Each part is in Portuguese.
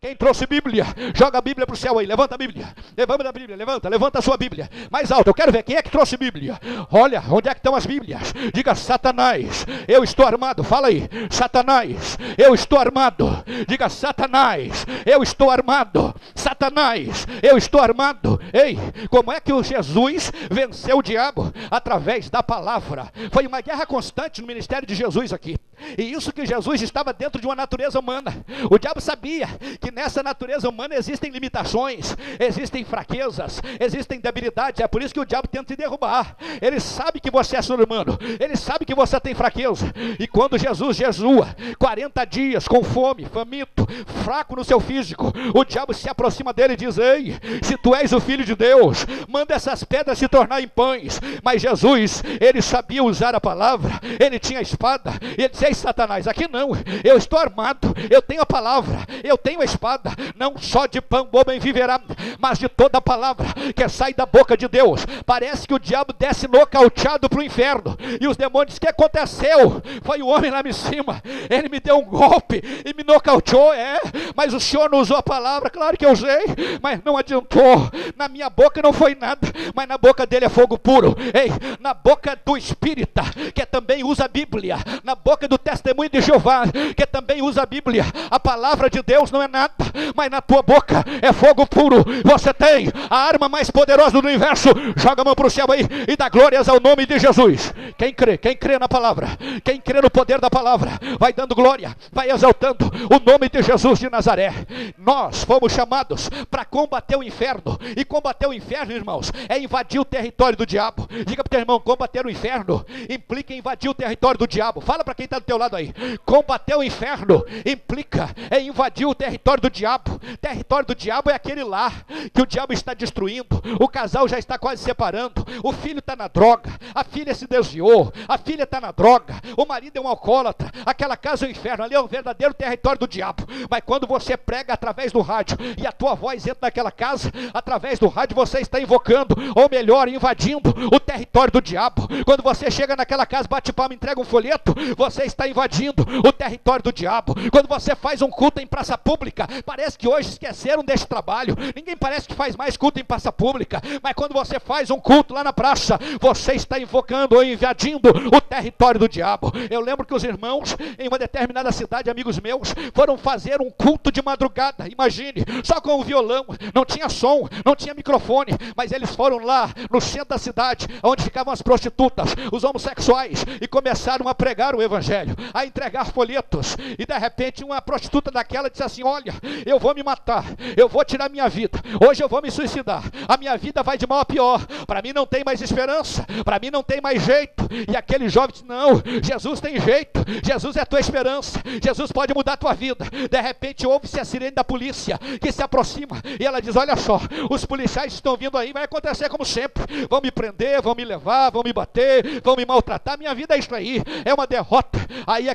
Quem trouxe Bíblia? Joga a Bíblia para o céu aí, levanta a Bíblia. Levanta a Bíblia, levanta a sua Bíblia. Mais alto, eu quero ver quem é que trouxe Bíblia. Olha, onde é que estão as Bíblias? Diga: Satanás, eu estou armado. Fala aí: Satanás, eu estou armado. Diga: Satanás, eu estou armado. Satanás, eu estou armado. Ei, como é que o Jesus venceu o diabo? Através da palavra. Foi uma guerra constante no ministério de Jesus aqui. E isso que Jesus estava dentro de uma natureza humana. O diabo sabia que nessa natureza humana existem limitações, existem fraquezas, existem debilidades. É por isso que o diabo tenta te derrubar. Ele sabe que você é ser humano, ele sabe que você tem fraqueza. E quando Jesus jejua 40 dias com fome, faminto, fraco no seu físico, o diabo se aproxima dele e diz: ei, se tu és o Filho de Deus, manda essas pedras se tornar em pães. Mas Jesus, ele sabia usar a palavra, ele tinha a espada, e ele disse: ei, Satanás, aqui não, eu estou armado, eu tenho a palavra, eu tenho a espada. Não só de pão o homem viverá, mas de toda a palavra que sai da boca de Deus. Parece que o diabo desce nocauteado para o inferno, e os demônios: o que aconteceu? Foi o homem lá em cima, ele me deu um golpe e me nocauteou. Mas o Senhor não usou a palavra. Claro que eu usei, mas não adiantou. Na minha boca não foi nada, mas na boca dele é fogo puro. Ei, na boca do espírita, que também usa a Bíblia, na boca do testemunho de Jeová, que também usa a Bíblia, a palavra de Deus não é nada, mas na tua boca é fogo puro. Você tem a arma mais poderosa do universo. Joga a mão para o céu aí e dá glórias ao nome de Jesus. Quem crê na palavra, quem crê no poder da palavra, vai dando glória, vai exaltando o nome de Jesus de Nazaré. Nós fomos chamados para combater o inferno, e combater o inferno, irmãos, é invadir o território do diabo. Diga para o teu irmão: combater o inferno implica invadir o território do diabo. Fala para quem está do teu lado aí: combater o inferno implica invadir o território do diabo. Território do diabo é aquele lar que o diabo está destruindo. O casal já está quase separando, o filho está na droga, a filha se desviou, a filha está na droga, o marido é um alcoólatra. Aquela casa é o inferno, ali é o verdadeiro território do diabo. Mas quando você prega através do rádio e a tua voz entra naquela casa, através do rádio você está invocando, ou melhor, invadindo o território do diabo. Quando você chega naquela casa, bate palma, entrega um folheto, você está invadindo o território do diabo. Quando você faz um culto em praça pública, parece que hoje esqueceram deste trabalho, ninguém parece que faz mais culto em praça pública, mas quando você faz um culto lá na praça, você está invocando ou invadindo o território do diabo. Eu lembro que os irmãos em uma determinada cidade, amigos meus, foram fazer um culto de madrugada, imagine, só com o violão, não tinha som, não tinha microfone, mas eles foram lá no centro da cidade, onde ficavam as prostitutas, os homossexuais, e começaram a pregar o evangelho, a entregar folhetos. E de repente uma prostituta daquela disse assim: olha, eu vou me matar, eu vou tirar minha vida, hoje eu vou me suicidar, a minha vida vai de mal a pior, para mim não tem mais esperança, para mim não tem mais jeito. E aquele jovem disse: não, Jesus tem jeito, Jesus é a tua esperança, Jesus pode mudar a tua vida. De repente ouve-se a sirene da polícia que se aproxima, e ela diz: olha só, os policiais estão vindo aí, vai acontecer como sempre, vão me prender, vão me levar, vão me bater, vão me maltratar, minha vida é isso aí, é uma derrota. Aí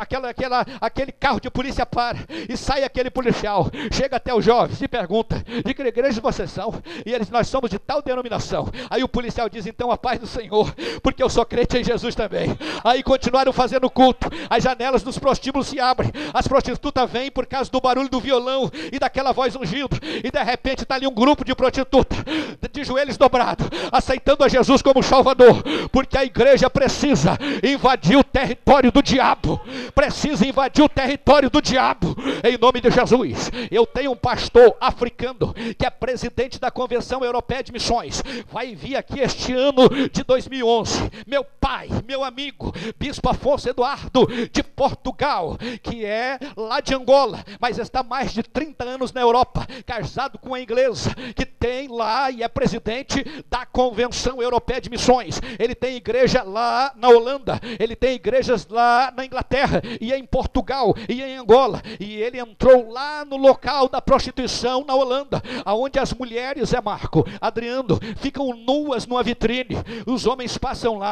aquele carro de polícia para, e sai aquele policial, chega até o jovem, se pergunta: de que igreja vocês são? E eles: nós somos de tal denominação. Aí o policial diz: então a paz do Senhor, porque eu sou crente em Jesus também. Aí continuaram fazendo culto, as janelas dos prostíbulos se abrem, as prostitutas vêm por causa do barulho do violão e daquela voz ungindo, e de repente está ali um grupo de prostitutas, de joelhos dobrados, aceitando a Jesus como Salvador, porque a igreja precisa invadir o território do diabo, precisa invadir o território do diabo, em nome de Jesus. Eu tenho um pastor africano, que é presidente da Convenção Europeia de Missões, vai vir aqui este ano de 2011, meu pai, meu amigo, Bispo Afonso Eduardo, de Portugal, que é lá de Angola, mas está há mais de 30 anos na Europa, casado com uma inglesa, que tem lá e é presidente da Convenção Europeia de Missões. Ele tem igreja lá na Holanda, ele tem igrejas lá na Inglaterra, e em Portugal, e em Angola, e ele entrou lá no local da prostituição na Holanda, aonde as mulheres, Marco, Adriano, ficam nuas numa vitrine, os homens passam lá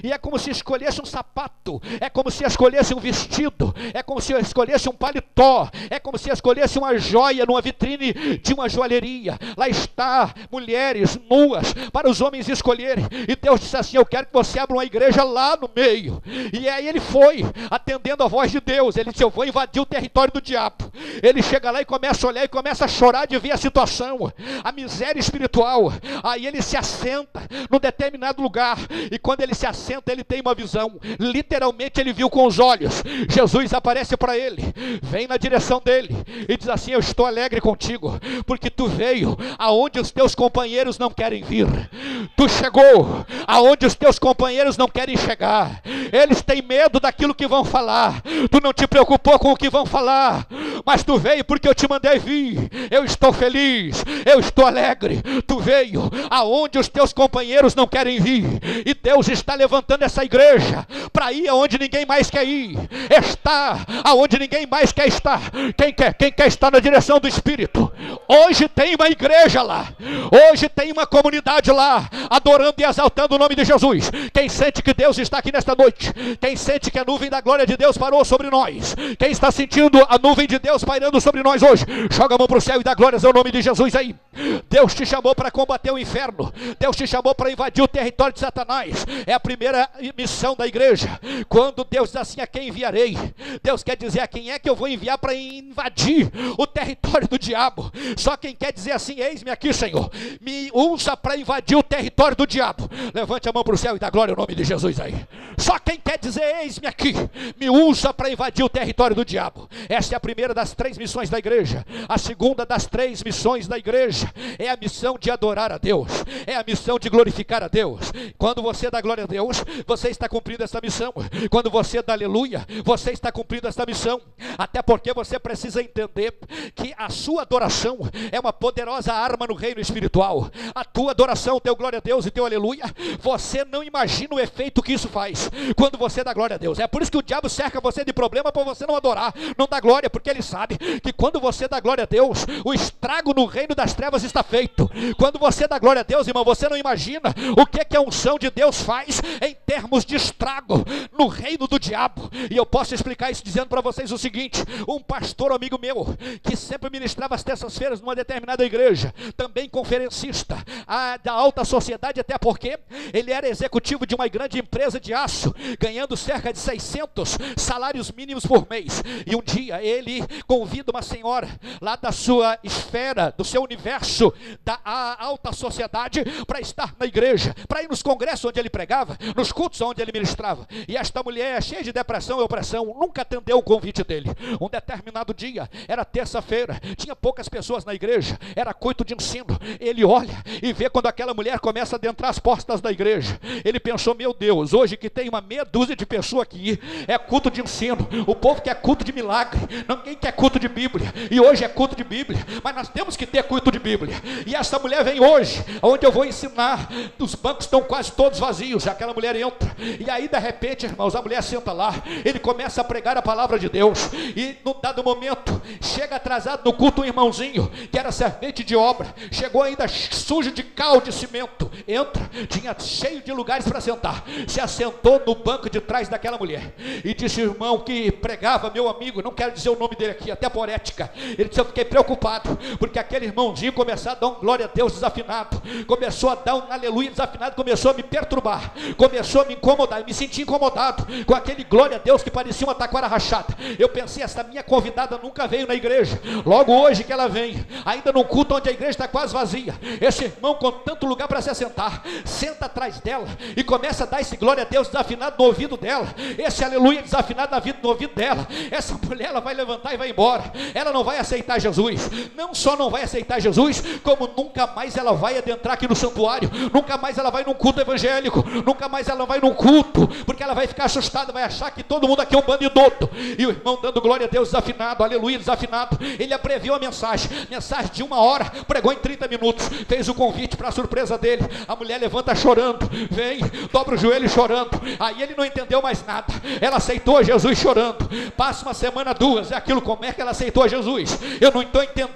e é como se escolhesse um sapato, é como se escolhesse um vestido, é como se escolhesse um paletó, é como se escolhesse uma joia numa vitrine de uma joalheria. Lá está, mulheres nuas para os homens escolherem, e Deus disse assim: eu quero que você abra uma igreja lá no meio. E aí ele foi, atendendo a voz de Deus, ele disse: eu vou invadir o território do diabo. Ele chega lá e começa a olhar e começa a chorar de ver a situação, a miséria espiritual. Aí ele se assenta num determinado lugar, e quando ele se assenta, ele tem uma visão. Literalmente ele viu com os olhos. Jesus aparece para ele, vem na direção dele e diz assim: eu estou alegre contigo, porque tu veio aonde os teus companheiros não querem vir. Tu chegou aonde os teus companheiros não querem chegar. Eles têm medo daquilo que vão falar. Tu não te preocupou com o que vão falar, mas tu veio porque eu te mandei vir. Eu estou feliz, eu estou alegre. Tu veio aonde os teus companheiros não querem vir, e Deus está levantando essa igreja para ir aonde ninguém mais quer ir, estar aonde ninguém mais quer estar. Quem quer estar na direção do Espírito? Hoje tem uma igreja lá, hoje tem uma comunidade lá, adorando e exaltando o nome de Jesus. Quem sente que Deus está aqui nesta noite? Quem sente que a nuvem da glória de Deus parou sobre nós? Quem está sentindo a nuvem de Deus pairando sobre nós hoje? Joga a mão para o céu e dá glórias ao nome de Jesus aí. Deus te chamou para combater o inferno. Deus te chamou para invadir o território de Satanás. É a primeira missão da igreja. Quando Deus diz assim: a quem enviarei? Deus quer dizer: a quem é que eu vou enviar para invadir o território do diabo? Só quem quer dizer assim: eis-me aqui, Senhor, me usa para invadir o território do diabo. Levante a mão para o céu e dá glória ao nome de Jesus aí. Só quem quer dizer: eis-me aqui, me usa para invadir o território do diabo. Essa é a primeira das 3 missões da igreja. A segunda das 3 missões da igreja é a missão de adorar a Deus, é a missão de glorificar a Deus. Quando você dá glória a Deus, você está cumprindo essa missão. Quando você dá aleluia, você está cumprindo essa missão. Até porque você precisa entender que a sua adoração é uma poderosa arma no reino espiritual. A tua adoração, teu glória a Deus e teu aleluia, você não imagina o efeito que isso faz quando você dá glória a Deus. É por isso que o diabo cerca você de problema, para você não adorar, não dar glória, porque ele sabe que quando você dá glória a Deus, o estrago no reino das trevas está feito. Quando você dá glória a Deus, irmão, você não imagina o que a unção de Deus faz em termos de estrago no reino do diabo. E eu posso explicar isso dizendo para vocês o seguinte: um pastor amigo meu, que sempre ministrava às terças-feiras numa determinada igreja, também conferencista da alta sociedade, até porque ele era executivo de uma grande empresa de aço, ganhando cerca de 600 salários mínimos por mês. E um dia ele convida uma senhora lá da sua esfera, do seu universo da alta sociedade, para estar na igreja, para ir nos congressos onde ele pregava, nos cultos onde ele ministrava. E esta mulher, cheia de depressão e opressão, nunca atendeu o convite dele. Um determinado dia, era terça-feira, tinha poucas pessoas na igreja, era culto de ensino. Ele olha e vê quando aquela mulher começa a adentrar as portas da igreja. Ele pensou: meu Deus, hoje que tem uma meia dúzia de pessoas aqui, é culto de ensino. O povo quer culto de milagre, ninguém quer culto de Bíblia. E hoje é culto de Bíblia, mas nós temos que ter culto de Bíblia. E essa mulher vem hoje, onde eu vou ensinar. Os bancos estão quase todos vazios. Aquela mulher entra, e aí de repente, irmãos, a mulher senta lá. Ele começa a pregar a palavra de Deus, e num dado momento, chega atrasado no culto um irmãozinho, que era servente de obra, chegou ainda sujo de cal, de cimento. Entra, tinha cheio de lugares para sentar, se assentou no banco de trás daquela mulher, e disse: irmão que pregava, meu amigo, não quero dizer o nome dele aqui, até por ética, ele disse: eu fiquei preocupado, porque aquele irmãozinho começou a dar um glória a Deus desafinado, começou a dar um aleluia desafinado, começou a me perturbar, começou a me incomodar, eu me senti incomodado com aquele glória a Deus que parecia uma taquara rachada. Eu pensei: essa minha convidada nunca veio na igreja, logo hoje que ela vem, ainda num culto onde a igreja está quase vazia, esse irmão com tanto lugar para se assentar, senta atrás dela e começa a dar esse glória a Deus desafinado no ouvido dela, esse aleluia desafinado no ouvido dela. Essa mulher, ela vai levantar e vai embora, ela não vai aceitar Jesus. Não só não vai aceitar Jesus, como nunca mais ela vai adentrar aqui no santuário, nunca mais ela vai num culto evangélico, nunca mais ela vai num culto, porque ela vai ficar assustada, vai achar que todo mundo aqui é um bandidoto. E o irmão dando glória a Deus desafinado, aleluia desafinado, ele abreviou a mensagem de 1 hora, pregou em 30 minutos, fez o convite para a surpresa dele. A mulher levanta chorando, vem, dobra o joelho chorando. Aí ele não entendeu mais nada, ela aceitou Jesus chorando. Passa uma semana, 2, é aquilo, como é que ela aceitou Jesus? Eu não estou entendendo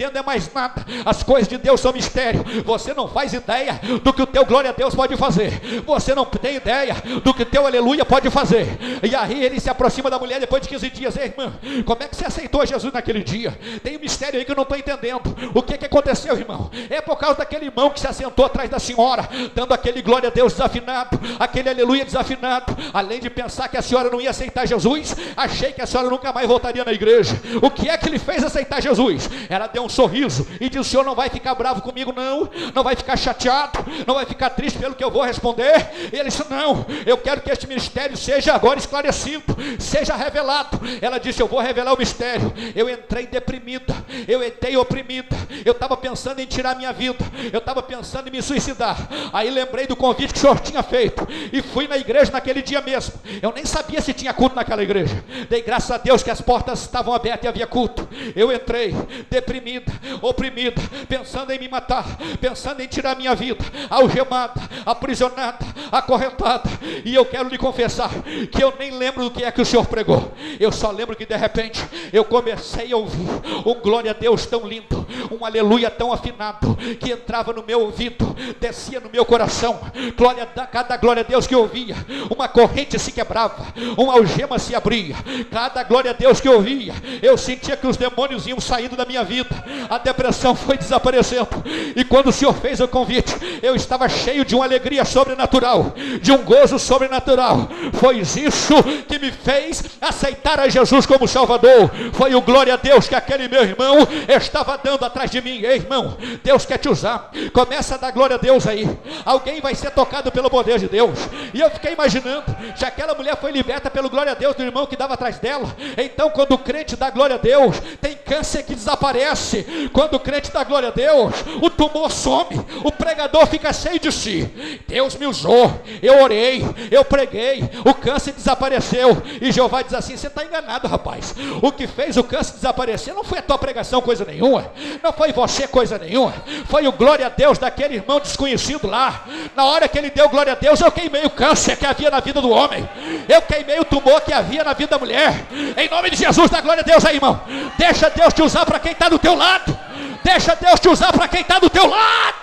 entendo é mais nada. As coisas de Deus são mistério. Você não faz ideia do que o teu glória a Deus pode fazer. Você não tem ideia do que o teu aleluia pode fazer. E aí ele se aproxima da mulher depois de 15 dias. Ei, irmã, como é que você aceitou Jesus naquele dia? Tem um mistério aí que eu não estou entendendo. O que aconteceu, irmão? É por causa daquele irmão que se assentou atrás da senhora, dando aquele glória a Deus desafinado, aquele aleluia desafinado. Além de pensar que a senhora não ia aceitar Jesus, achei que a senhora nunca mais voltaria na igreja. O que é que lhe fez aceitar Jesus? Ela deu um sorriso e disse: o senhor não vai ficar bravo comigo não vai ficar chateado, não vai ficar triste pelo que eu vou responder. E ele disse: não, eu quero que este mistério seja agora esclarecido, seja revelado. Ela disse: eu vou revelar o mistério. Eu entrei deprimida, eu entrei oprimida, eu estava pensando em tirar minha vida, eu estava pensando em me suicidar. Aí lembrei do convite que o senhor tinha feito e fui na igreja naquele dia mesmo. Eu nem sabia se tinha culto naquela igreja. Dei graças a Deus que as portas estavam abertas e havia culto. Eu entrei deprimida, oprimida, pensando em me matar, pensando em tirar minha vida, algemada, aprisionada, acorrentada. E eu quero lhe confessar que eu nem lembro do que é que o senhor pregou. Eu só lembro que de repente eu comecei a ouvir um glória a Deus tão lindo, um aleluia tão afinado, que entrava no meu ouvido, descia no meu coração. Cada glória a Deus que eu ouvia, uma corrente se quebrava, uma algema se abria. Cada glória a Deus que eu ouvia, eu sentia que os demônios iam saindo da minha vida, a depressão foi desaparecendo. E quando o Senhor fez o convite, eu estava cheio de uma alegria sobrenatural, de um gozo sobrenatural. Foi isso que me fez aceitar a Jesus como Salvador. Foi o glória a Deus que aquele meu irmão estava dando atrás de mim. Ei, irmão, Deus quer te usar. Começa a dar glória a Deus aí. Alguém vai ser tocado pelo poder de Deus. E eu fiquei imaginando, se aquela mulher foi liberta pelo glória a Deus do irmão que dava atrás dela, então quando o crente dá glória a Deus, tem câncer que desaparece. Quando o crente dá glória a Deus, o tumor some, o pregador fica cheio de si. Deus me usou, eu orei, eu preguei, o câncer desapareceu. E Jeová diz assim: você está enganado, rapaz. O que fez o câncer desaparecer não foi a tua pregação coisa nenhuma, não foi você coisa nenhuma, foi o glória a Deus daquele irmão desconhecido lá. Na hora que ele deu glória a Deus, eu queimei o câncer que havia na vida do homem, eu queimei o tumor que havia na vida da mulher. Em nome de Jesus, dá glória a Deus aí, irmão. Deixa Deus te usar para quem está do teu lado. Deixa Deus te usar para quem está do teu lado.